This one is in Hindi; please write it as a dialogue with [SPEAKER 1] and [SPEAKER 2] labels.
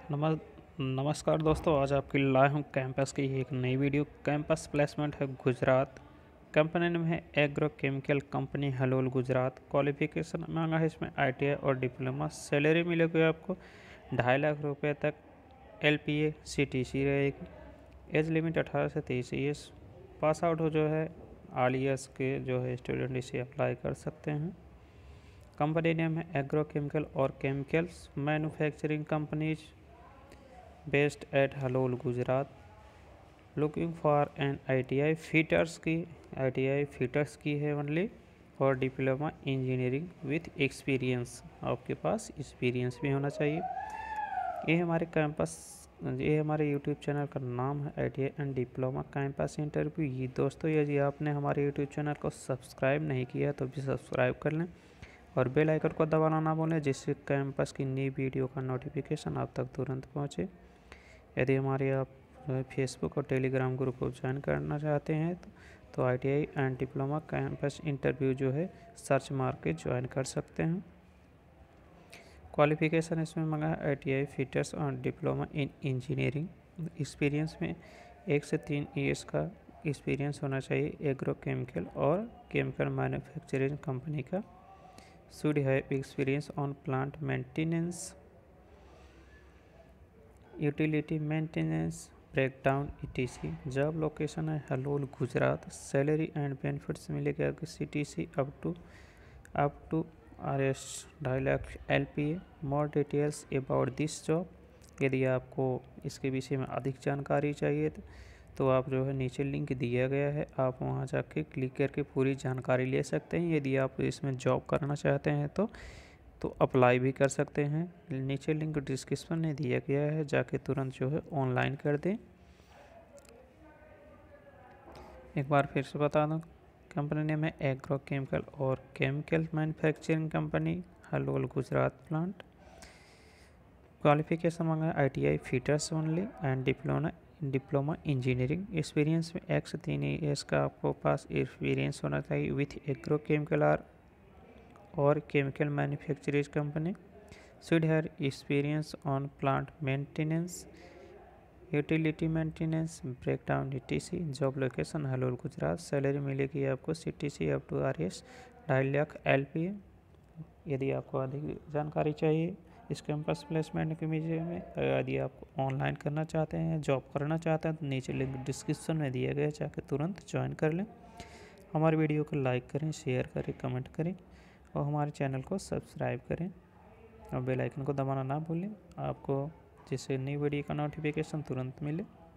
[SPEAKER 1] नमस् नमस्कार दोस्तों, आज आपके लिए लाया हूँ कैंपस की एक नई वीडियो। कैंपस प्लेसमेंट है गुजरात। कंपनी नेम है agro chemical company Halol Gujarat. Qualification मांगा है इसमें ITI और डिप्लोमा। सैलरी मिलेगी आपको 2.5 लाख रुपये तक। LPA CTC रहेगी। एज लिमिट 18 से 23 ईयर्स। पास आउट हो जो है ऑल ईयर्स के जो है स्टूडेंट इसे अप्लाई कर सकते हैं। कंपनी नेम है एग्रो केमिकल और chemicals manufacturing companies based at Halol Gujarat. Looking for an ITI fitters की है ओनली, और डिप्लोमा इंजीनियरिंग विथ एक्सपीरियंस। आपके पास एक्सपीरियंस भी होना चाहिए। ये हमारे यूट्यूब चैनल का नाम है ITI and diploma campus interview. ये दोस्तों, यदि आपने हमारे यूट्यूब चैनल को सब्सक्राइब नहीं किया तो भी सब्सक्राइब कर लें और बेल आइकन को दबाना ना भूलें, जिससे कैंपस की नई वीडियो का नोटिफिकेशन आप तक तुरंत पहुँचे। यदि हमारे आप फेसबुक और टेलीग्राम ग्रुप को ज्वाइन करना चाहते हैं तो ITI and diploma campus interview जो है सर्च मार के ज्वाइन कर सकते हैं। क्वालिफिकेशन इसमें मांगा है ITI फिटर्स और डिप्लोमा इन इंजीनियरिंग। एक्सपीरियंस में 1 से 3 ईयर्स का एक्सपीरियंस होना चाहिए एग्रो केमिकल और केमिकल मैन्युफैक्चरिंग कंपनी का। Should have experience on plant maintenance, utility maintenance, breakdown ETC। Job location है Halol Gujarat. Salary and benefits मिलेगा CTC up to RS 2.5 lakh LPA। More details about this job. यदि आपको इसके विषय में अधिक जानकारी चाहिए तो आप जो है नीचे लिंक दिया गया है, आप वहां जाके क्लिक करके पूरी जानकारी ले सकते हैं। यदि आप इसमें जॉब करना चाहते हैं तो अप्लाई भी कर सकते हैं। नीचे लिंक डिस्क्रिप्शन में दिया गया है, जाके तुरंत जो है ऑनलाइन कर दें। एक बार फिर से बता दूं, कंपनी नेम है एग्रो केमिकल और chemical manufacturing company Halol Gujarat plant. Qualification मांगा है ITI fitters only and diploma engineering. Experience में 1 से 3 ईयर्स का आपको पास एक्सपीरियंस होना चाहिए विथ एग्रो केमिकल और chemical manufacturing company. Should have experience on plant maintenance, utility maintenance, breakdown ETC। Job location Halol Gujarat. Salary मिलेगी आपको CTC up to RS 2.5 lakh LPA। यदि आपको अधिक जानकारी चाहिए इस कैंपस प्लेसमेंट के विषय में, यदि आप ऑनलाइन करना चाहते हैं, जॉब करना चाहते हैं, तो नीचे लिंक डिस्क्रिप्शन में दिया गया है, जाकर तुरंत ज्वाइन कर लें। हमारे वीडियो को लाइक करें, शेयर करें, कमेंट करें और हमारे चैनल को सब्सक्राइब करें और बेल आइकन को दबाना ना भूलें, आपको जिससे नई वीडियो का नोटिफिकेशन तुरंत मिले।